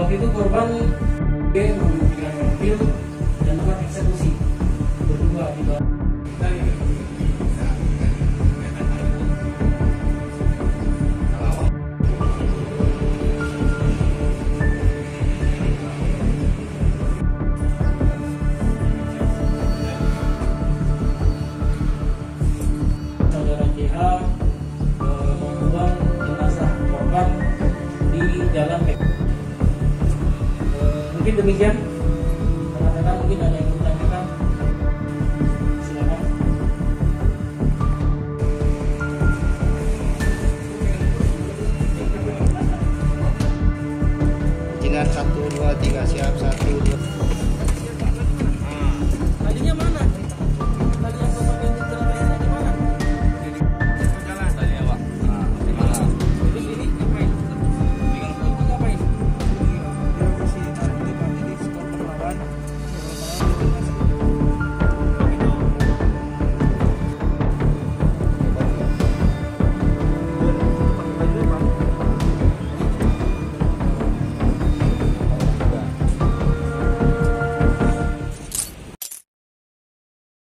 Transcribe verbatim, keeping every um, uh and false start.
Waktu itu korban B menghentikan mobil dan tempat eksekusi berdua di bawah. Saudara J H eh, membuang jenazah korban di jalan P. Mungkin demikian, teman-teman, mungkin ada yang bertanyakan, silakan. Dengan satu dua tiga siap satu dua.